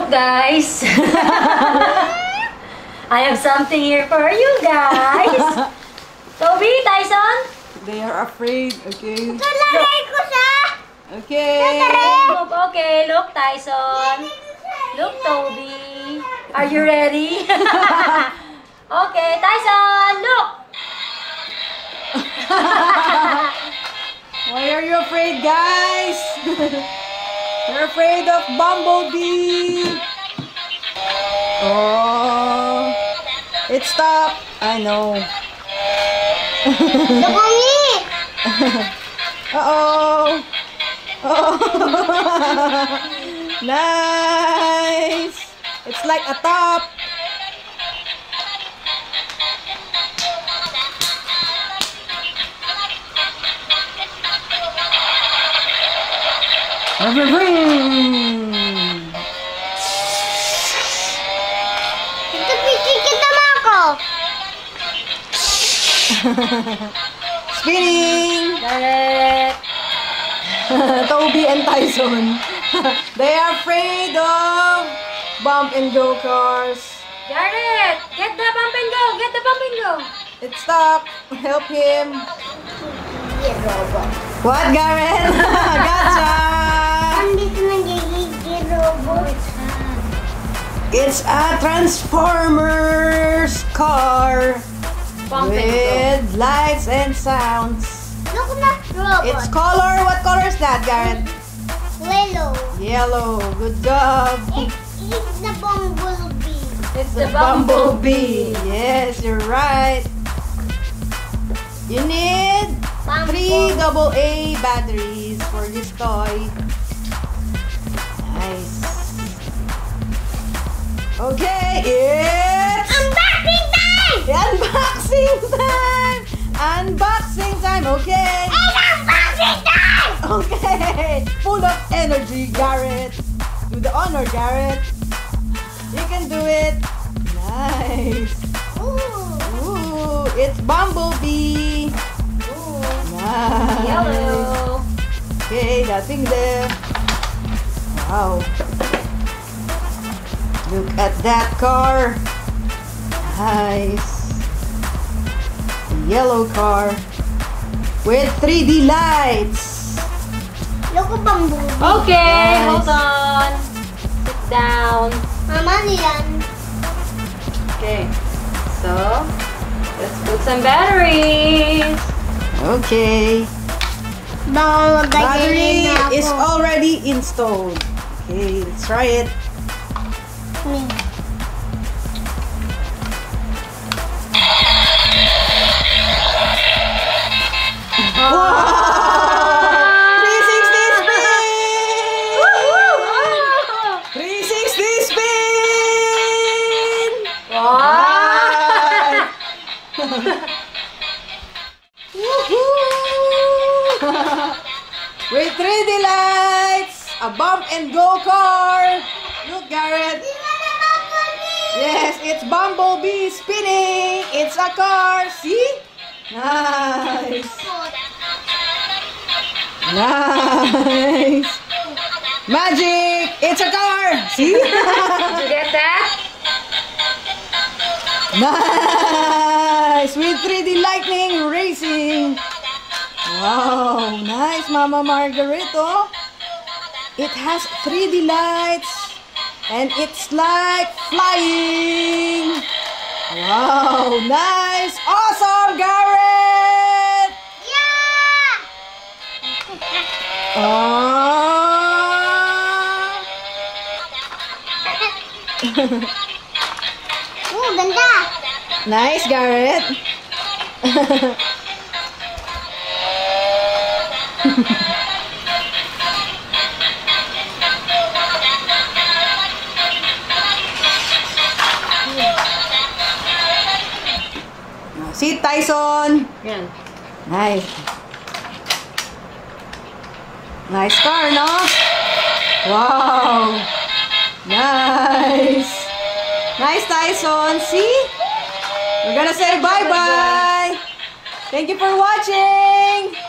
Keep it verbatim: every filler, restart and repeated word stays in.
Look, guys. I have something here for you guys. Toby, Tyson. They are afraid. Okay. Lalagay ko siya. Okay. Look, okay, look, Tyson. Look, Toby. Are you ready? Okay, Tyson, look. Why are you afraid, guys? You're afraid of Bumblebee. Oh, it stopped. I know. Look at me. Uh-oh. Oh. Nice. It's like a top. Ito, pikikita mo ako. Spinning. Garrett. Toby and Tyson. They are afraid of bump and go cars. Garrett, get the bump and go. Get the bump and go. It stopped. Help him. Robot. What, Garrett? Gotcha. Andito nagigigil robot. It's a Transformers car Bump and with lights and sounds. Look na, robot. Its color, what color is that, Garrett? Yellow. Yellow. Good job. It's, it's the bumblebee. go. It's The bumblebee. Yes, you're right. You need three double A batteries for this toy. Nice. Okay, it's Unboxing time! unboxing time. Unboxing time. Okay. It's unboxing time! Okay. Full of energy, Garrett. Do the honor, Garrett. You can do it. Nice. Ooh. Ooh, it's Bumblebee. Ooh. Nice. Yellow. Okay, that thing there. Wow. Look at that car. Nice. Yellow car with three D lights. Look at bumblebee. Okay, Nice. hold on. Sit down. Mama niyan. Okay. So, let's put some batteries. Okay. Baka Battery magagaling na ako. is already installed. Okay, let's try it. Me. three sixty spin! three sixty spin! Wow! With three D lights, a bump and go car. Look, Garrett. Yes, it's Bumblebee spinning. It's a car. See? Nice. Nice. Magic. It's a car. See? Did you get that? Nice. With three D lightning racing. Wow. Nice, Mama Margarito. It has three D lights. And it's like flying. Wow. Nice. Awesome, Garrett. Yeah! Ah. Oh, ganda. Nice, Garrett. See, Tyson. Yan. Nice. Nice car, no? Wow. Nice. Nice, Tyson. See? We're gonna say bye-bye. Thank you for watching.